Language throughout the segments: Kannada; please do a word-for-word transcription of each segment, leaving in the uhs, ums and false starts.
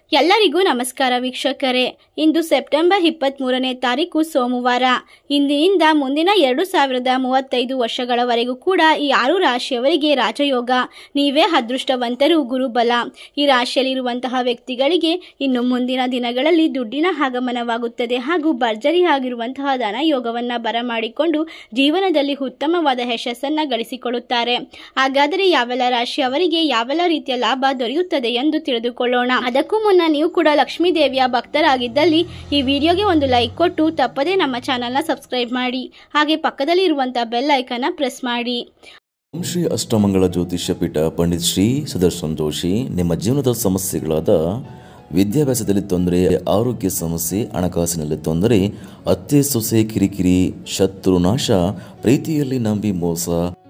ಎಲ್ಲರಿಗೂ ನಮಸ್ಕಾರ ವೀಕ್ಷಕರೇ. ಇಂದು ಸೆಪ್ಟೆಂಬರ್ ಇಪ್ಪತ್ತ್ ಮೂರನೇ ತಾರೀಕು ಸೋಮವಾರ. ಇಂದಿನಿಂದ ಮುಂದಿನ ಎರಡು ಸಾವಿರದ ಮೂವತ್ತೈದು ವರ್ಷಗಳವರೆಗೂ ಕೂಡ ಈ ಆರು ರಾಶಿಯವರಿಗೆ ರಾಜಯೋಗ. ನೀವೇ ಅದೃಷ್ಟವಂತರು. ಗುರುಬಲ. ಈ ರಾಶಿಯಲ್ಲಿರುವಂತಹ ವ್ಯಕ್ತಿಗಳಿಗೆ ಇನ್ನು ಮುಂದಿನ ದಿನಗಳಲ್ಲಿ ದುಡ್ಡಿನ ಆಗಮನವಾಗುತ್ತದೆ ಹಾಗೂ ಭರ್ಜರಿ ಆಗಿರುವಂತಹ ಧನಯೋಗವನ್ನು ಬರಮಾಡಿಕೊಂಡು ಜೀವನದಲ್ಲಿ ಉತ್ತಮವಾದ ಯಶಸ್ಸನ್ನು ಗಳಿಸಿಕೊಳ್ಳುತ್ತಾರೆ. ಹಾಗಾದರೆ ಯಾವೆಲ್ಲ ರಾಶಿಯವರಿಗೆ ಯಾವೆಲ್ಲ ರೀತಿಯ ಲಾಭ ದೊರೆಯುತ್ತದೆ ಎಂದು ತಿಳಿದುಕೊಳ್ಳೋಣ. ಅದಕ್ಕೂ ಮುನ್ನ ನೀವು ಕೂಡ ಲಕ್ಷ್ಮೀ ದೇವಿಯ ಭಕ್ತರಾಗಿದ್ದಲ್ಲಿ ಈ ವಿಡಿಯೋಗೆ ಒಂದು ಲೈಕ್ ಕೊಟ್ಟು ತಪ್ಪದೇ ನಮ್ಮ ಚಾನೆಲ್ನ ಸಬ್ಸ್ಕ್ರೈಬ್ ಮಾಡಿ. ಹಾಗೆ ಪಕ್ಕದಲ್ಲಿ ಇರುವಂತಹ ಬೆಲ್ ಐಕಾನ್ ಪ್ರೆಸ್ ಮಾಡಿ. ಓಂ ಶ್ರೀ ಅಷ್ಟಮಂಗಳ ಜ್ಯೋತಿಷ್ಯ ಪೀಠ ಪಂಡಿತ್ ಶ್ರೀ ಸುದರ್ಶನ್ ಜೋಶಿ. ನಿಮ್ಮ ಜೀವನದ ಸಮಸ್ಯೆಗಳಾದ ವಿದ್ಯಾಭ್ಯಾಸದಲ್ಲಿ ತೊಂದರೆ, ಆರೋಗ್ಯ ಸಮಸ್ಯೆ, ಹಣಕಾಸಿನಲ್ಲಿ ತೊಂದರೆ, ಅತ್ತೆ ಸೊಸೆ ಕಿರಿಕಿರಿ, ಶತ್ರುನಾಶ, ಪ್ರೀತಿಯಲ್ಲಿ ನಂಬಿ ಮೋಸ,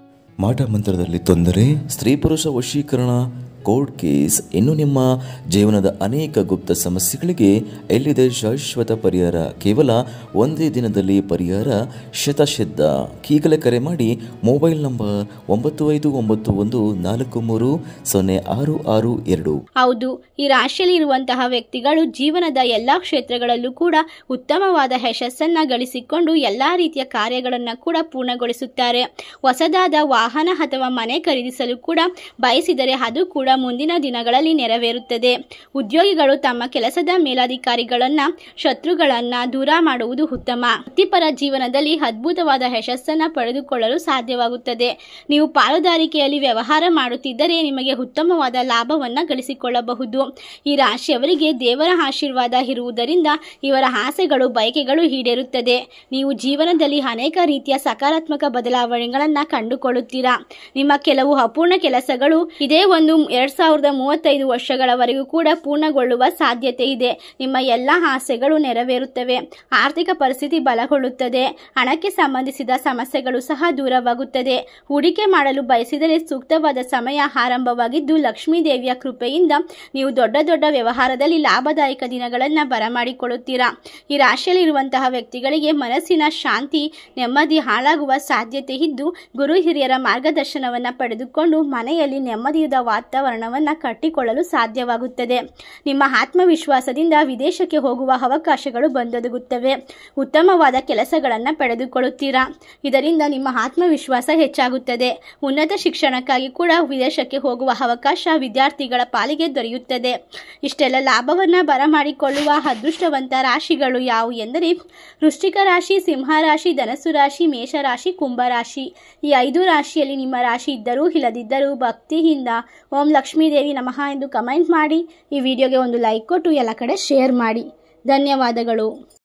ಮಾಟ ಮಂತ್ರದಲ್ಲಿ ತೊಂದರೆ, ಸ್ತ್ರೀ ಪುರುಷ ವಶೀಕರಣ, ಕೋರ್ಟ್ ಕೇಸ್, ಇನ್ನು ನಿಮ್ಮ ಜೀವನದ ಅನೇಕ ಗುಪ್ತ ಸಮಸ್ಯೆಗಳಿಗೆ ಎಲ್ಲಿದೆ ಶಾಶ್ವತ ಪರಿಹಾರ. ಕೇವಲ ಒಂದೇ ದಿನದಲ್ಲಿ ಪರಿಹಾರ ಶತಸಿದ್ಧ. ಈಗಲೇ ಕರೆ ಮಾಡಿ. ಮೊಬೈಲ್ ನಂಬರ್ ಒಂಬತ್ತು ಐದು ಒಂಬತ್ತು ಒಂದು ನಾಲ್ಕು ಮೂರು ಸೊನ್ನೆ ಆರು ಆರು ಎರಡು. ಹೌದು, ಈ ರಾಶಿಯಲ್ಲಿ ಇರುವಂತಹ ವ್ಯಕ್ತಿಗಳು ಜೀವನದ ಎಲ್ಲಾ ಕ್ಷೇತ್ರಗಳಲ್ಲೂ ಕೂಡ ಉತ್ತಮವಾದ ಯಶಸ್ಸನ್ನ ಗಳಿಸಿಕೊಂಡು ಎಲ್ಲಾ ರೀತಿಯ ಕಾರ್ಯಗಳನ್ನು ಕೂಡ ಪೂರ್ಣಗೊಳಿಸುತ್ತಾರೆ. ಹೊಸದಾದ ವಾಹನ ಅಥವಾ ಮನೆ ಖರೀದಿಸಲು ಕೂಡ ಬಯಸಿದರೆ ಅದು ಕೂಡ ಮುಂದಿನ ದಿನಗಳಲ್ಲಿ ನೆರವೇರುತ್ತದೆ. ಉದ್ಯೋಗಿಗಳು ತಮ್ಮ ಕೆಲಸದ ಮೇಲಾಧಿಕಾರಿಗಳನ್ನ ಶತ್ರುಗಳನ್ನ ದೂರ ಮಾಡುವುದು ಉತ್ತಮ. ವೃತ್ತಿಪರ ಜೀವನದಲ್ಲಿ ಅದ್ಭುತವಾದ ಯಶಸ್ಸನ್ನು ಪಡೆದುಕೊಳ್ಳಲು ಸಾಧ್ಯವಾಗುತ್ತದೆ. ನೀವು ಪಾಲುದಾರಿಕೆಯಲ್ಲಿ ವ್ಯವಹಾರ ಮಾಡುತ್ತಿದ್ದರೆ ನಿಮಗೆ ಉತ್ತಮವಾದ ಲಾಭವನ್ನ ಗಳಿಸಿಕೊಳ್ಳಬಹುದು. ಈ ರಾಶಿಯವರಿಗೆ ದೇವರ ಆಶೀರ್ವಾದ ಇರುವುದರಿಂದ ಇವರ ಆಸೆಗಳು ಬಯಕೆಗಳು ಈಡೇರುತ್ತದೆ. ನೀವು ಜೀವನದಲ್ಲಿ ಅನೇಕ ರೀತಿಯ ಸಕಾರಾತ್ಮಕ ಬದಲಾವಣೆಗಳನ್ನ ಕಂಡುಕೊಳ್ಳುತ್ತೀರಾ. ನಿಮ್ಮ ಕೆಲವು ಅಪೂರ್ಣ ಕೆಲಸಗಳು ಇದೇ ಒಂದು ಎರಡ್ ಸಾವಿರದ ಮೂವತ್ತೈದು ವರ್ಷಗಳವರೆಗೂ ಕೂಡ ಪೂರ್ಣಗೊಳ್ಳುವ ಸಾಧ್ಯತೆ ಇದೆ. ನಿಮ್ಮ ಎಲ್ಲ ಆಸೆಗಳು ನೆರವೇರುತ್ತವೆ. ಆರ್ಥಿಕ ಪರಿಸ್ಥಿತಿ ಬಲಗೊಳ್ಳುತ್ತದೆ. ಹಣಕ್ಕೆ ಸಂಬಂಧಿಸಿದ ಸಮಸ್ಯೆಗಳು ಸಹ ದೂರವಾಗುತ್ತದೆ. ಹೂಡಿಕೆ ಮಾಡಲು ಬಯಸಿದರೆ ಸೂಕ್ತವಾದ ಸಮಯ ಆರಂಭವಾಗಿದ್ದು ಲಕ್ಷ್ಮೀ ದೇವಿಯ ಕೃಪೆಯಿಂದ ನೀವು ದೊಡ್ಡ ದೊಡ್ಡ ವ್ಯವಹಾರದಲ್ಲಿ ಲಾಭದಾಯಕ ದಿನಗಳನ್ನು ಬರಮಾಡಿಕೊಳ್ಳುತ್ತೀರಾ. ಈ ರಾಶಿಯಲ್ಲಿರುವಂತಹ ವ್ಯಕ್ತಿಗಳಿಗೆ ಮನಸ್ಸಿನ ಶಾಂತಿ ನೆಮ್ಮದಿ ಹಾಳಾಗುವ ಸಾಧ್ಯತೆ ಇದ್ದು ಗುರು ಹಿರಿಯರ ಮಾರ್ಗದರ್ಶನವನ್ನು ಪಡೆದುಕೊಂಡು ಮನೆಯಲ್ಲಿ ನೆಮ್ಮದಿಯಾದ ವಾತಾವರಣವನ್ನು ಕಟ್ಟಿಕೊಳ್ಳಲು ಸಾಧ್ಯವಾಗುತ್ತದೆ. ನಿಮ್ಮ ಆತ್ಮವಿಶ್ವಾಸದಿಂದ ವಿದೇಶಕ್ಕೆ ಹೋಗುವ ಅವಕಾಶಗಳು ಬಂದೊದಗುತ್ತವೆ. ಉತ್ತಮವಾದ ಕೆಲಸಗಳನ್ನು ಪಡೆದುಕೊಳ್ಳುತ್ತೀರಾ. ಇದರಿಂದ ನಿಮ್ಮ ಆತ್ಮವಿಶ್ವಾಸ ಹೆಚ್ಚಾಗುತ್ತದೆ. ಉನ್ನತ ಶಿಕ್ಷಣಕ್ಕಾಗಿ ಕೂಡ ವಿದೇಶಕ್ಕೆ ಹೋಗುವ ಅವಕಾಶ ವಿದ್ಯಾರ್ಥಿಗಳ ಪಾಲಿಗೆ ದೊರೆಯುತ್ತದೆ. ಇಷ್ಟೆಲ್ಲ ಲಾಭವನ್ನು ಬರಮಾಡಿಕೊಳ್ಳುವ ಅದೃಷ್ಟವಂತ ರಾಶಿಗಳು ಯಾವುವು ಎಂದರೆ ವೃಶ್ಚಿಕ ರಾಶಿ, ಸಿಂಹ ರಾಶಿ, ಧನಸ್ಸು ರಾಶಿ, ಮೇಷರಾಶಿ, ಕುಂಭರಾಶಿ. ಈ ಐದು ರಾಶಿಯಲ್ಲಿ ನಿಮ್ಮ ರಾಶಿ ಇದ್ದರೂ ಇಲ್ಲದಿದ್ದರೂ ಭಕ್ತಿಯಿಂದ ಓಂ ಲಕ್ಷ್ಮೀ ದೇವಿ ನಮಃ ಎಂದು ಕಮೆಂಟ್ ಮಾಡಿ. ಈ ವಿಡಿಯೋಗೆ ಒಂದು ಲೈಕ್ ಕೊಟ್ಟು ಎಲ್ಲ ಕಡೆ ಶೇರ್ ಮಾಡಿ. ಧನ್ಯವಾದಗಳು.